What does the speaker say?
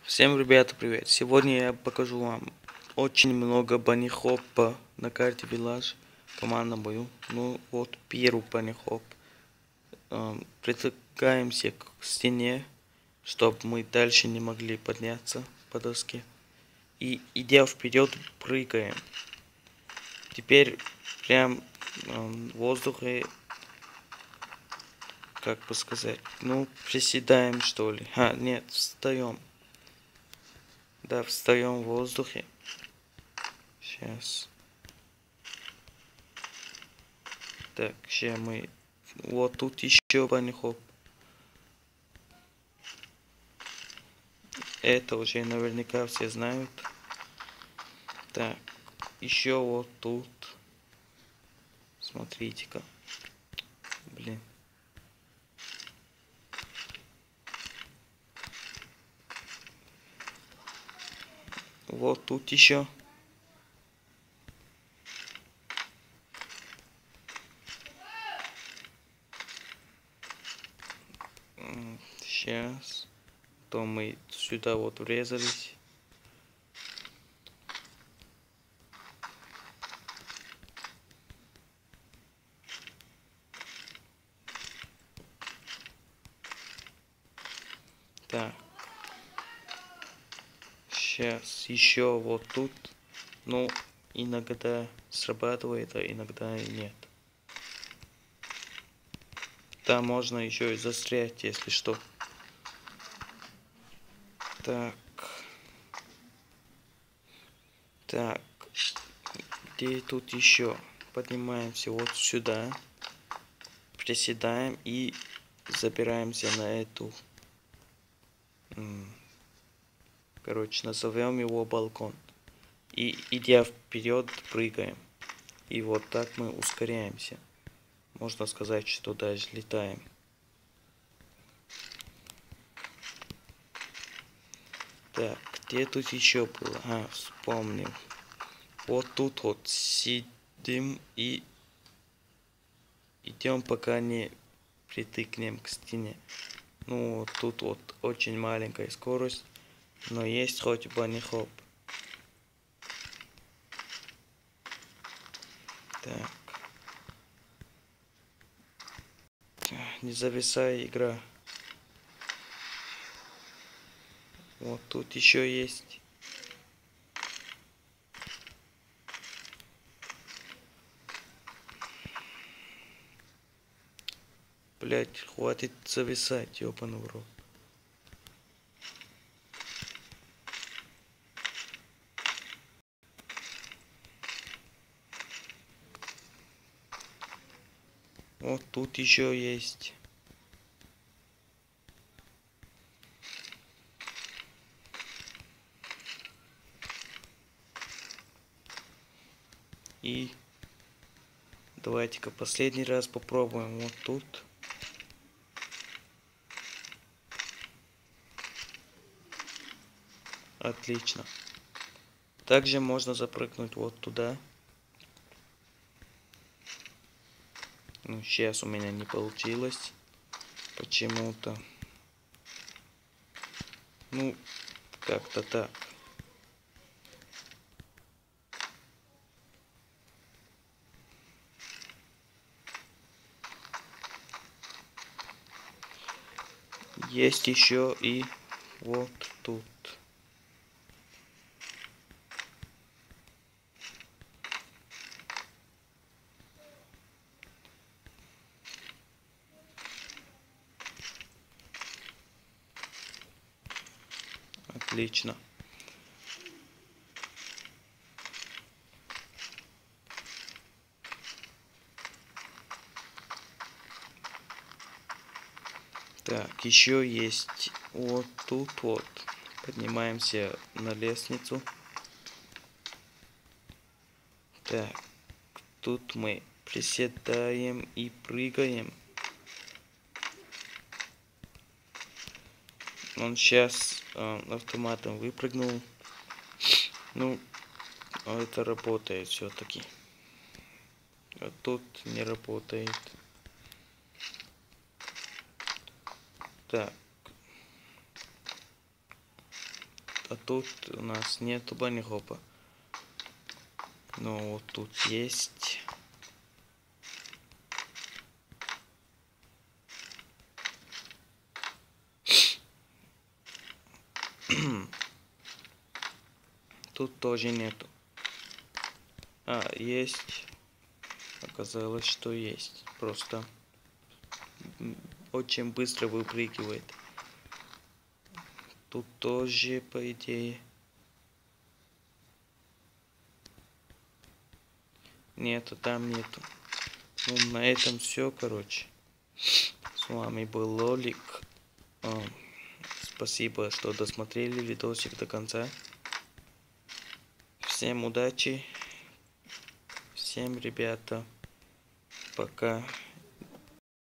Всем, ребята, привет! Сегодня я покажу вам очень много банни-хоппа на карте Village в командном бою. Ну вот первый банни-хоп. Притыкаемся к стене, чтобы мы дальше не могли подняться по доске. И идя вперед, прыгаем. Теперь прям в воздухе, как бы сказать, ну приседаем что ли. Нет, встаем. Да, встаем в воздухе. Сейчас. Так, сейчас мы... Вот тут еще банни-хоп. Это уже наверняка все знают. Так, еще вот тут. Смотрите-ка. Блин. Вот тут еще. Сейчас. То мы сюда вот врезались. Так. Сейчас еще вот тут. Ну, иногда срабатывает, а иногда и нет. Там можно еще и застрять, если что. Так. Так. Где тут еще? Поднимаемся вот сюда. Приседаем и забираемся на эту. Короче, назовем его балкон. И идя вперед, прыгаем. И вот так мы ускоряемся. Можно сказать, что даже летаем. Так, где тут еще было? Вспомнил. Вот тут вот сидим и идем, пока не притыкнем к стене. Ну, вот тут вот очень маленькая скорость, но есть хоть банни-хоп. Так. Не зависай, игра. Вот тут еще есть. Блять, хватит зависать, ёбаный в рот. Вот тут еще есть. И давайте-ка последний раз попробуем вот тут. Отлично. Также можно запрыгнуть вот туда. Ну, сейчас у меня не получилось. Почему-то. Ну, как-то так. Есть еще и вот тут. Отлично. Так, еще есть вот тут вот. Поднимаемся на лестницу. Так, тут мы приседаем и прыгаем. Он сейчас автоматом выпрыгнул. Ну, это работает все-таки. А тут не работает. Так. А тут у нас нету банни-хопа. Но вот тут есть. Тут тоже нету. А, есть. Оказалось, что есть. Просто очень быстро выпрыгивает. Тут тоже, по идее. Нету, там нету. Ну, на этом все, короче. С вами был Лолик. Спасибо, что досмотрели видосик до конца. Всем удачи. Всем, ребята. Пока.